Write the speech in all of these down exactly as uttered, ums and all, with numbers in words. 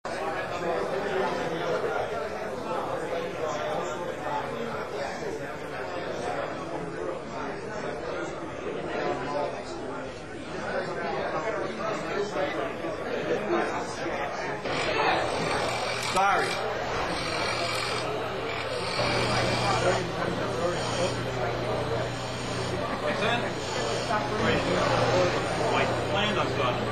Sorry. What's that? Like land on Scotland.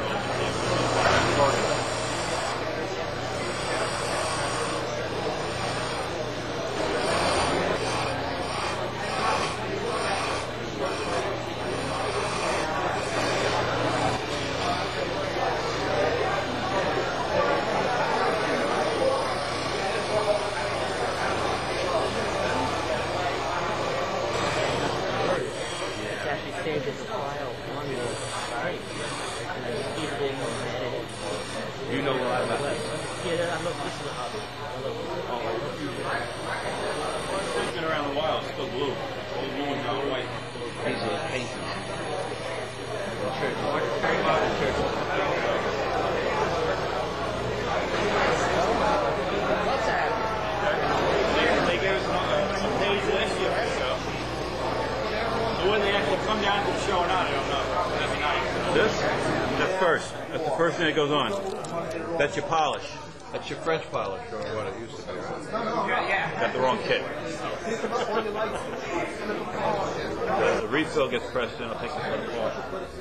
Saved as a file on your site. You know where I'm at. Yeah, I love this is a hobby. I love it. It's been around a while. It's still blue. Old blue and now white. These are paintings. They, they gave us some, some days last year, so. So when they actually come down to the show or not, I don't know. That'd be nice. This? That's first. That's the first thing that goes on. That's your polish. That's your French polish, or what it used to be, right? Got the wrong kit. the, the refill gets pressed in. I'll take this one apart.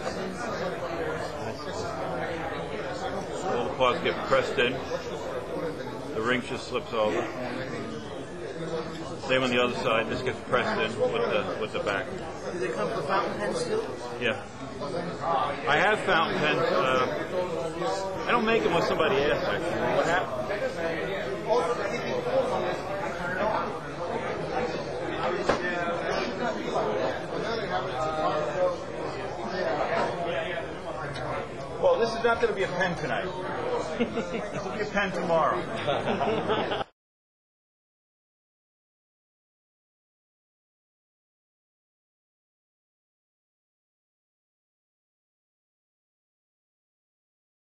All the parts get pressed in. The ring just slips over. Same on the other side. This gets pressed in with the with the back. Do they come with fountain pens too? Yeah. I have fountain pens. Uh, I don't make them when somebody asks, actually. What happened? Well, this is not going to be a pen tonight. This will be a pen tomorrow.